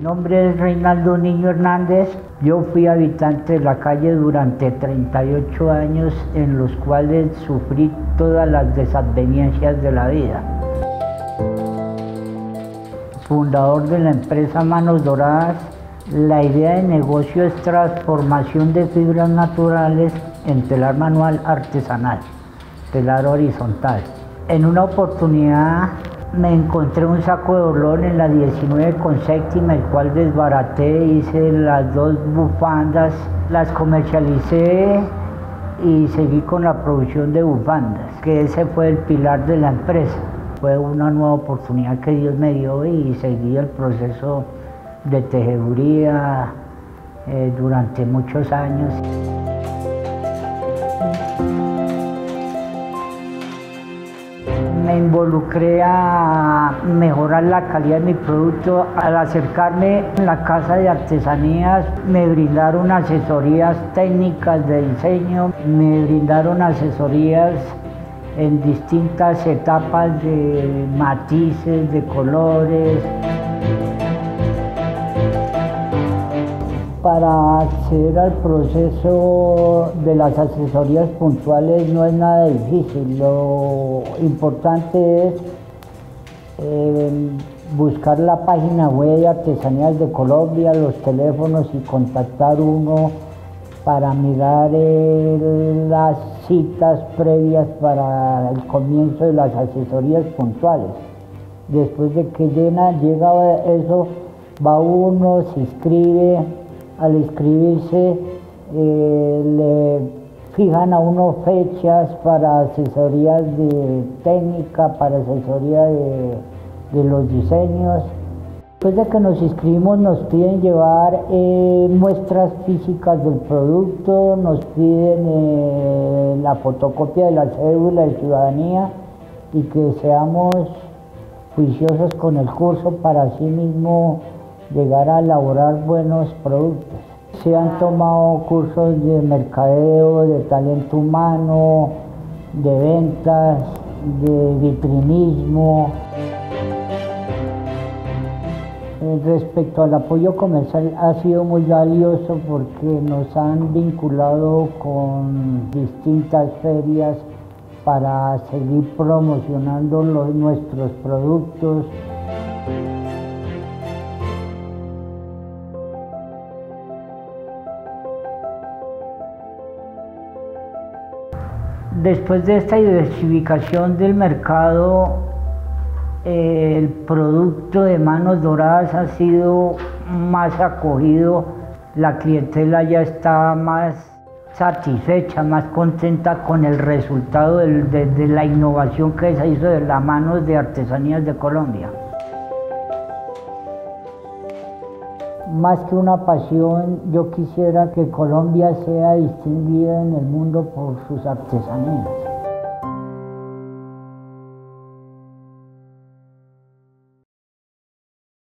nombre es Reinaldo Niño Hernández. Yo fui habitante de la calle durante 38 años, en los cuales sufrí todas las desavenencias de la vida. Fundador de la empresa Manos Doradas, la idea de negocio es transformación de fibras naturales en telar manual artesanal, telar horizontal. En una oportunidad me encontré un saco de olor en la 19 con séptima, el cual desbaraté, hice las 2 bufandas, las comercialicé y seguí con la producción de bufandas, que ese fue el pilar de la empresa. Fue una nueva oportunidad que Dios me dio y seguí el proceso de tejeduría durante muchos años. Me involucré a mejorar la calidad de mi producto. Al acercarme a la casa de artesanías, me brindaron asesorías técnicas de diseño, me brindaron asesorías en distintas etapas de matices, de colores. Para acceder al proceso de las asesorías puntuales no es nada difícil. Lo importante es buscar la página web de Artesanías de Colombia, los teléfonos y contactar uno para mirar las citas previas para el comienzo de las asesorías puntuales. Después de que llega eso, va uno, se inscribe. Al inscribirse le fijan a uno fechas para asesorías de técnica, para asesoría de los diseños. Después de que nos inscribimos nos piden llevar muestras físicas del producto, nos piden la fotocopia de la cédula de ciudadanía y que seamos juiciosos con el curso para así mismo llegar a elaborar buenos productos. Se han tomado cursos de mercadeo, de talento humano, de ventas, de vitrinismo. Respecto al apoyo comercial ha sido muy valioso porque nos han vinculado con distintas ferias para seguir promocionando nuestros productos. Después de esta diversificación del mercado, el producto de Manos Doradas ha sido más acogido, la clientela ya está más satisfecha, más contenta con el resultado de la innovación que se hizo de las manos de Artesanías de Colombia. Más que una pasión, yo quisiera que Colombia sea distinguida en el mundo por sus artesanías.